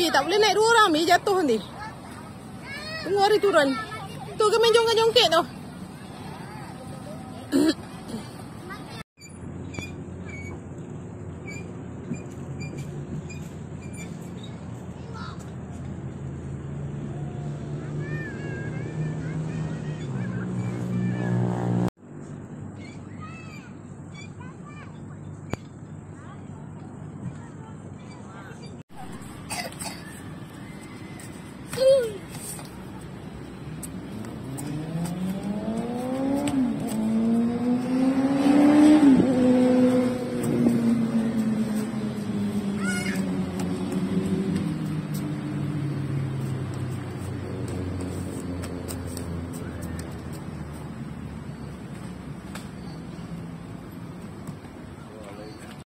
Mi tak boleh naik 2 orang. Mi jatuh nanti. Tunggu hari turun. Tu ke main jongkak-jongkak tu.